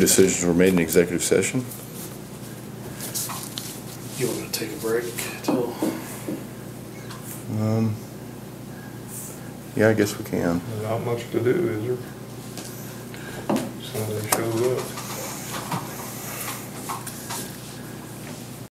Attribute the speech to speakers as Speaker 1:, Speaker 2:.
Speaker 1: decisions were made in executive session.
Speaker 2: You want me to take a break till?
Speaker 1: Yeah, I guess we can.
Speaker 3: There's not much to do, is there? Somebody shows up.